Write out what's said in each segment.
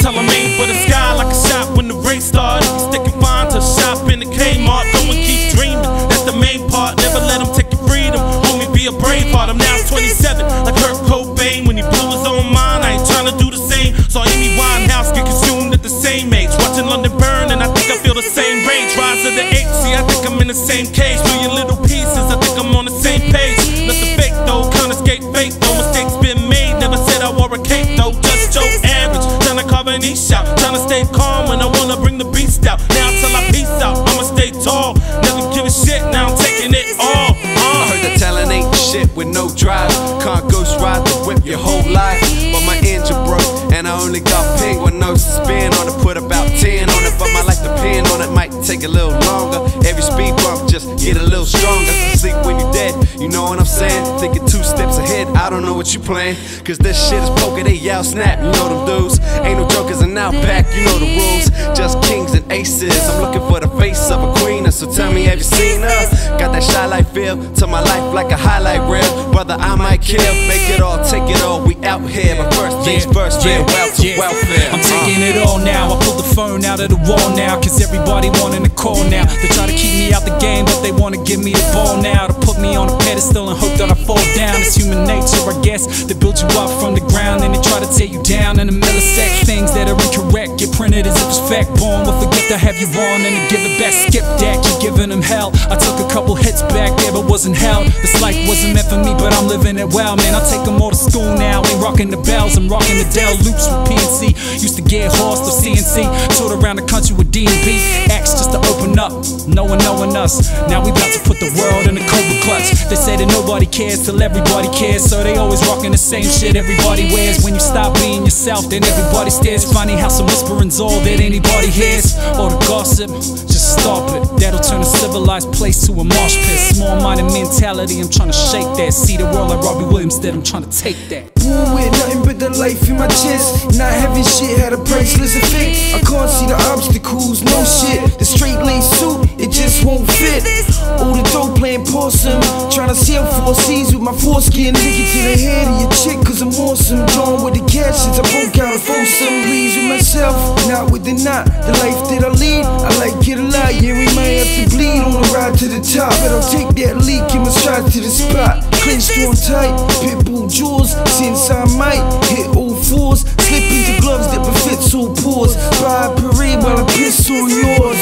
tell them aim for the sky like a shot when the race started. Sticking fine to shop in the Kmart. Go and keep dreaming, that's the main part. Never let them take your freedom. Homie, be a brave heart. I'm now 27, like Kurt Cobain. When he blew his own mind, I ain't trying to do the same. Saw Amy Winehouse get consumed at the same age. Watching London burn, and I think I feel the same rage. Rise of the apes, see, I think I'm in the same cage. Million little pieces, I think I'm on the same page. Nothing fake though, can't escape fate though. Mistakes been made, never said I wore a cape though. Just Joe average, trying to carve an niche out. Trying to stay calm when I wanna bring the beast out. Now till I peace out, I'ma stay tall. Never give a shit, now I'm taking it all. I heard that talent ain't shit with no drive. Can't ghost ride the whip your whole life. But my engine broke, and I only got ping with no spin on it. Put about 10 on it, but my life depend on it. Might take a little longer. Every speed bump just get a little stronger. Sleep when you dead, you know what I'm saying? Thinking 2 steps ahead, I don't know what you playing. Cause this shit is poker, they yell snap, you know them dudes. Ain't no jokers in Outback, you know the rules. Just kings and aces, I'm looking for the face of a queen. So tell me, have you seen her? Got that shy life feel to my life like a highlight reel. Brother, I might kill, make it all, take it all, we out here. But first things first, real wealth to welfare. I'm taking it all now, I pull the phone out of the wall now. Cause everybody wanting to call now. They try to keep me out the game, but they wanna give me the ball now. To put me on a pedestal and hope that I fall down. It's human nature, I guess. They build you up from the ground, and they try to tear you down in a millisecond. Things that are incorrect get printed as if it's fact. Born with a gift to have you on, and to give it back. Skip that, keep giving them hell. I took a couple hits back there, but wasn't hell. This life wasn't meant for me, but I'm living it well, man. I take them all to school now, ain't rocking the bells. I'm rocking the Dell loops with PNC. Used to get horsed or CNC. Toured around the country with D&B. Acts just to open up, no one knowing us. Now we about to put the world in a cobra clutch. They say that nobody cares till everybody cares, so they always rocking the same shit everybody wears. When you stop being yourself, then everybody stares. Funny how some whispering's all that anybody hears. Or the gossip, just stop it. That'll turn a civilized place to a marsh pit. Small-minded mentality, I'm trying to shake that. See the world like Robbie Williams, that I'm trying to take that. Born with nothing but the life in my chest. Not having shit had a priceless effect. I can't see the obstacles, no shit. The straight lace suit, it just won't fit. All the dope playing possum, trying to sail 4 seas with my foreskin. Take it to the head of your chick, cause I'm awesome. Drawn with the cash since I broke out of foursome. Breeze with myself, not with the knot. The life that I lead, I like it a lot. Yeah, we might have to bleed on the ride to the top, but I'll take that leak and massage to the spot. Clinched on tight, pitbull jaws. Since I might hit all 4s, slip into gloves that befits all pores. Buy a parade while I piss on yours.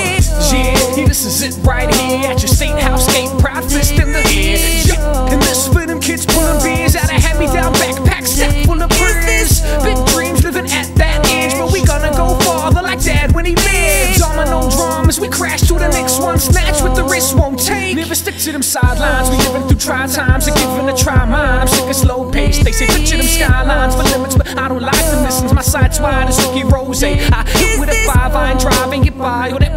Yeah, this is it right here at your state house gate. Proud fist in the air. Yeah, and this for them kids pulling beers out of hand-me-down backpacks stacked full of prayers. Big dreams living at that age, but we gonna go farther like Dad when he lives. Domino drums, we crash to the next one. Snatch with the wrist won't take. Never stick to them sidelines. We living through try times and giving a try mine. I'm sick of slow pace. They say picture them skylines for limits, but I don't like them. Listens, my sights wide as Ricky Rose. I hit with a 5, I ain't driving, get by.